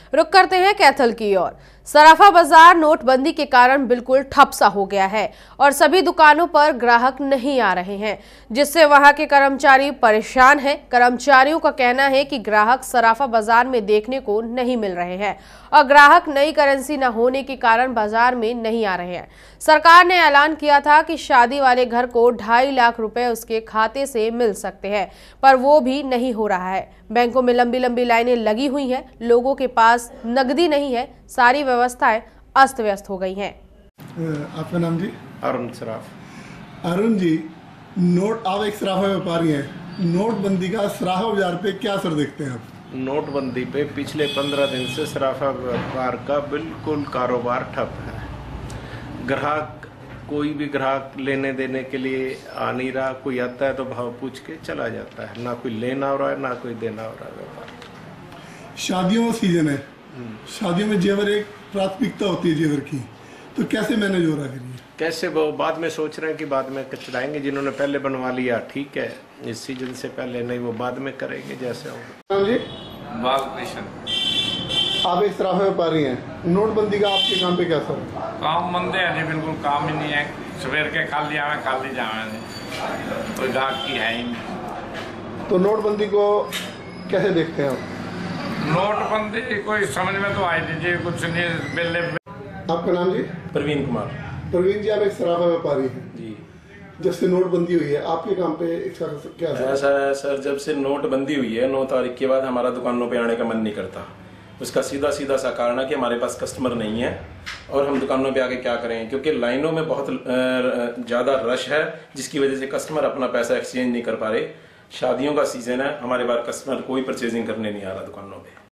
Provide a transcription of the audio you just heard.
रुक करते हैं कैथल की ओर। सराफा बाजार नोटबंदी के कारण बिल्कुल ठप सा हो गया है और सभी दुकानों पर ग्राहक नहीं आ रहे हैं, जिससे वहां के कर्मचारी परेशान हैं। कर्मचारियों का कहना है कि ग्राहक सराफा बाजार में देखने को नहीं मिल रहे हैं और ग्राहक नई करेंसी न होने के कारण बाजार में नहीं आ रहे हैं। सरकार ने ऐलान किया था कि शादी वाले घर को 2.5 लाख रुपए उसके खाते से मिल सकते हैं, पर वो भी नहीं हो रहा है। बैंकों में लंबी लंबी लाइनें लगी हुई हैं, लोगों के पास नकदी नहीं है, सारी व्यवस्थाएं अस्त व्यस्त हो गई हैं। आपका नाम जी? अरुण सराफ। अरुण जी, आप एक सराफा व्यापारी हैं, नोटबंदी का सराफा बाजार पे क्या असर देखते हैं आप? नोटबंदी पे पिछले 15 दिन से सराफा व्यापार का बिल्कुल कारोबार ठप है। कोई भी ग्राहक लेने देने के लिए आ नहीं रहा। कोई आता है तो भाव पूछ के चला जाता है, ना कोई लेना हो रहा है ना कोई देना हो रहा है। व्यापार शादियों का सीजन है, शादियों में जेवर एक प्राथमिकता होती है जेवर की, तो कैसे मैनेज हो रहा है? कैसे वो बाद में सोच रहे हैं कि बाद में चलाएंगे। जिन्होंने पहले बनवा लिया ठीक है, इस सीजन से पहले नहीं, वो बाद में करेंगे जैसे होगा। जी, बालकृष्ण। आप एक सराफा व्यापारी हैं, नोटबंदी का आपके काम पे क्या असर है? काम मंदे है जी, बिल्कुल काम ही नहीं है। सवेर के खाली आवे खाली जावे, कोई ग्राहक की है ही नहीं। तो नोटबंदी को कैसे देखते हैं आप? नोटबंदी कोई समझ में तो आई दीजिए कुछ नहीं। बिल्ले। आपका नाम जी? प्रवीण कुमार। प्रवीण जी, आप एक सराफा व्यापारी हैं जी। जब से नोटबंदी हुई है आपके काम पे इसका क्या असर? ऐसा है सर, जब से नोटबंदी हुई है 9 तारीख के बाद हमारा दुकानों पे आने का मन नहीं करता। उसका सीधा सा कारण है कि हमारे पास कस्टमर नहीं है और हम दुकानों पे आके क्या करें, क्योंकि लाइनों में बहुत ज़्यादा रश है, जिसकी वजह से कस्टमर अपना पैसा एक्सचेंज नहीं कर पा रहे। शादियों का सीजन है, हमारे पास कस्टमर कोई परचेजिंग करने नहीं आ रहा दुकानों पे।